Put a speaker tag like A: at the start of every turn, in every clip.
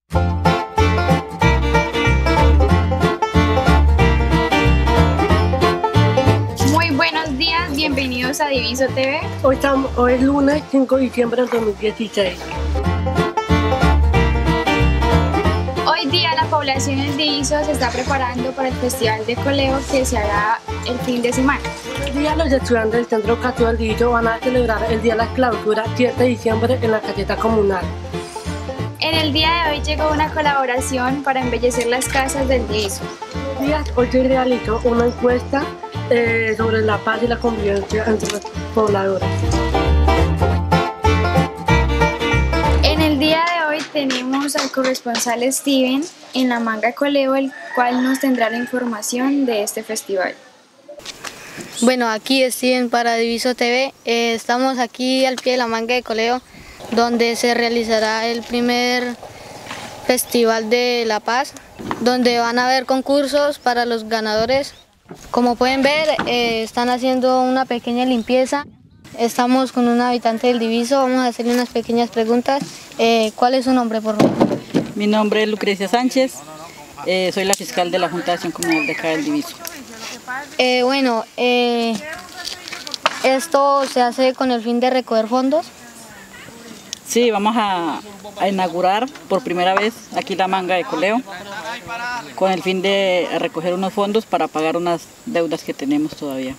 A: Muy buenos días, bienvenidos a Diviso TV.
B: Hoy es lunes 5 de diciembre del 2016.
A: Hoy día la población del Diviso se está preparando para el Festival de Coleo que se hará el fin de semana.
B: Hoy día los estudiantes del Centro Educativo del Diviso van a celebrar el Día de la Clausura 7 de diciembre en la caseta comunal.
A: En el día de hoy llegó una colaboración para embellecer las casas del Diviso.
B: Hoy se realizó una encuesta sobre la paz y la convivencia entre los pobladores.
A: En el día de hoy tenemos al corresponsal Steven en la Manga Coleo, el cual nos tendrá la información de este festival.
C: Bueno, aquí Steven para Diviso TV. Estamos aquí al pie de la Manga de Coleo, donde se realizará el primer Festival de la Paz, donde van a haber concursos para los ganadores. Como pueden ver, están haciendo una pequeña limpieza. Estamos con un habitante del Diviso, vamos a hacerle unas pequeñas preguntas. ¿Cuál es su nombre, por favor?
D: Mi nombre es Lucrecia Sánchez, soy la fiscal de la Junta de Acción Comunal de acá del Diviso.
C: ¿Esto se hace con el fin de recoger fondos?
D: Sí, vamos a inaugurar por primera vez aquí la Manga de Coleo, con el fin de recoger unos fondos para pagar unas deudas que tenemos todavía.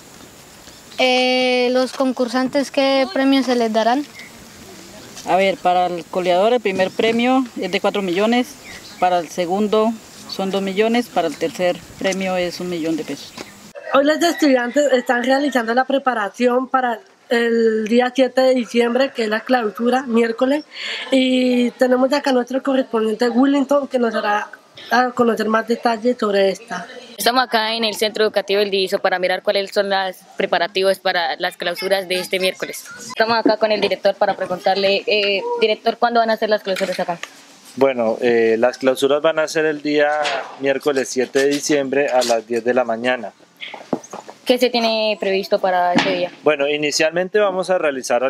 C: ¿Los concursantes qué premios se les darán?
D: A ver, para el coleador el primer premio es de 4 millones, para el segundo son 2 millones, para el tercer premio es 1 millón de pesos.
B: Hoy los estudiantes están realizando la preparación para el día 7 de diciembre, que es la clausura, miércoles, y tenemos acá nuestro correspondiente Willington, que nos dará a conocer más detalles sobre esta.
E: Estamos acá en el Centro Educativo del Diviso para mirar cuáles son los preparativos para las clausuras de este miércoles. Estamos acá con el director para preguntarle, director, ¿cuándo van a hacer las clausuras acá?
F: Bueno, las clausuras van a ser el día miércoles 7 de diciembre a las 10 de la mañana.
E: ¿Qué se tiene previsto para ese día?
F: Bueno, inicialmente vamos a realizar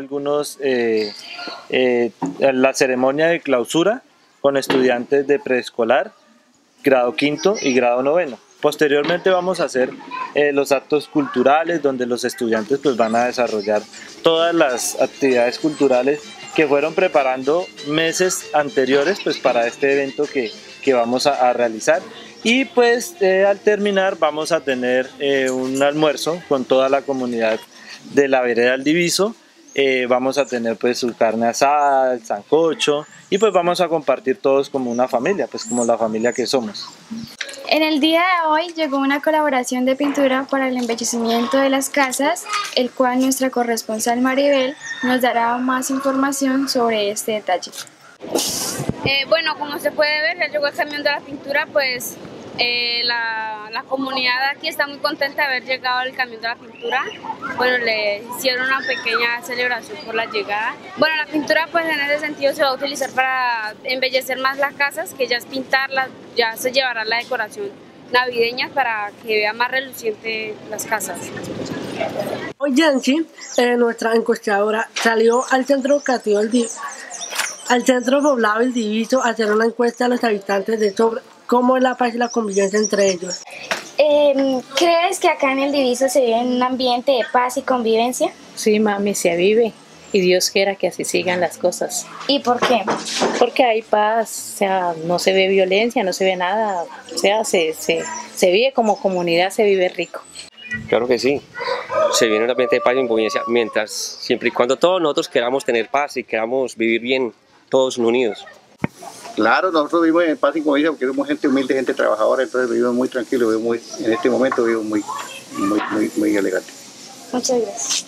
F: la ceremonia de clausura con estudiantes de preescolar, grado quinto y grado noveno. Posteriormente vamos a hacer los actos culturales, donde los estudiantes pues van a desarrollar todas las actividades culturales que fueron preparando meses anteriores pues para este evento que vamos a realizar. Y pues al terminar vamos a tener un almuerzo con toda la comunidad de la vereda del Diviso. Vamos a tener pues su carne asada, el sancocho, y pues vamos a compartir todos como una familia, pues como la familia que somos.
A: En el día de hoy llegó una colaboración de pintura para el embellecimiento de las casas, el cual nuestra corresponsal Maribel nos dará más información sobre este detalle.
G: Bueno, como se puede ver, ya llegó el camión de la pintura, pues la comunidad aquí está muy contenta de haber llegado el camión de la pintura. Bueno, le hicieron una pequeña celebración por la llegada. Bueno, la pintura pues en ese sentido se va a utilizar para embellecer más las casas, que ya es pintarlas, ya se llevará la decoración navideña para que vea más reluciente las casas.
B: Hoy Yancy, nuestra encuestadora, salió al centro educativo al centro poblado del Diviso a hacer una encuesta a los habitantes sobre cómo es la paz y la convivencia entre ellos.
A: ¿Crees que acá en el Diviso se vive en un ambiente de paz y convivencia?
H: Sí, mami, se vive y Dios quiera que así sigan las cosas.
A: ¿Y por qué?
H: Porque hay paz, o sea, no se ve violencia, no se ve nada, o sea, se vive como comunidad, se vive rico.
I: Claro que sí, se vive en un ambiente de paz y convivencia, siempre y cuando todos nosotros queramos tener paz y queramos vivir bien, todos unidos.
J: Claro, nosotros vivimos en paz y convivencia porque somos gente humilde, gente trabajadora, entonces vivimos muy tranquilos, en este momento vivimos muy elegante.
A: Muchas gracias.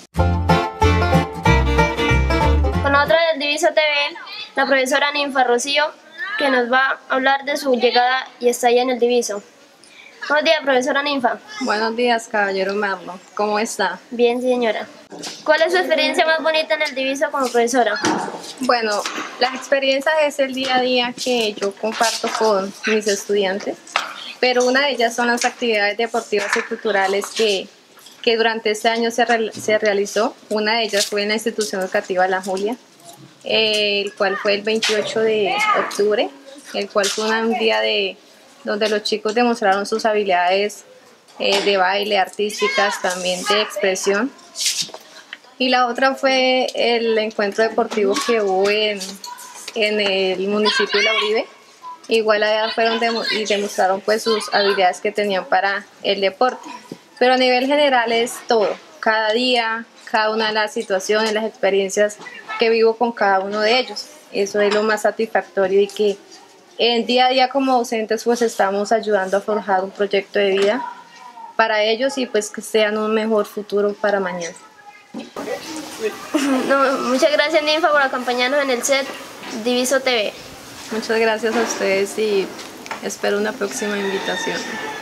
K: Con nosotros del Diviso TV, la profesora Ninfa Rocío, que nos va a hablar de su llegada y estadía en el Diviso. Buenos días, profesora Ninfa.
L: Buenos días, caballero Merlo. ¿Cómo está?
K: Bien, señora. ¿Cuál es su experiencia más bonita en el Diviso como profesora?
L: Bueno, las experiencias es el día a día que yo comparto con mis estudiantes, pero una de ellas son las actividades deportivas y culturales que durante este año se realizó. Una de ellas fue en la institución educativa La Julia, el cual fue el 28 de octubre. el cual fue un día donde los chicos demostraron sus habilidades de baile, artísticas, también de expresión. Y la otra fue el encuentro deportivo que hubo en el municipio de La Uribe. Igual allá fueron y demostraron pues sus habilidades que tenían para el deporte. Pero a nivel general es todo, cada día, cada una de las situaciones, las experiencias que vivo con cada uno de ellos. Eso es lo más satisfactorio y que en día a día como docentes pues estamos ayudando a forjar un proyecto de vida para ellos y pues que sean un mejor futuro para mañana.
K: No, muchas gracias Ninfa por acompañarnos en el set Diviso TV.
L: Muchas gracias a ustedes y espero una próxima invitación.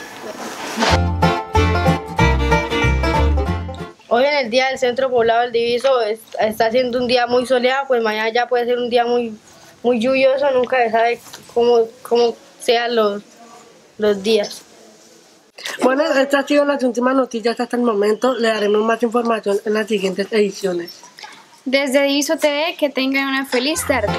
C: Hoy en el día del Centro Poblado del Diviso está siendo un día muy soleado, pues mañana ya puede ser un día muy lluvioso, nunca se sabe cómo sean los días.
B: Bueno, estas han sido las últimas noticias hasta el momento. Le daremos más información en las siguientes ediciones.
A: Desde Diviso TV, que tengan una feliz tarde.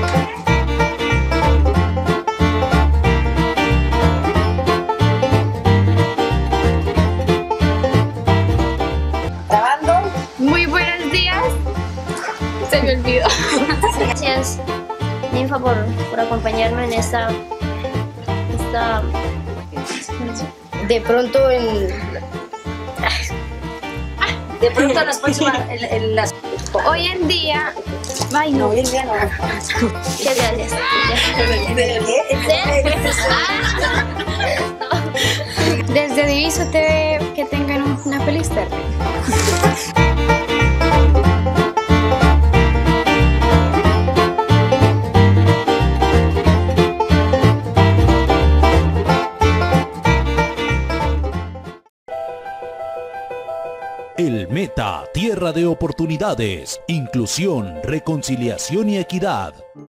A: Muy buenos días. Se me olvidó.
K: Gracias Ninfa por acompañarnos en esta
C: De pronto
K: en las próximas
A: Hoy en día. Ay, no.
K: Hoy en día no. Muchas gracias.
A: Desde Diviso TV, que tengan una feliz tarde.
M: El Meta, tierra de oportunidades, inclusión, reconciliación y equidad.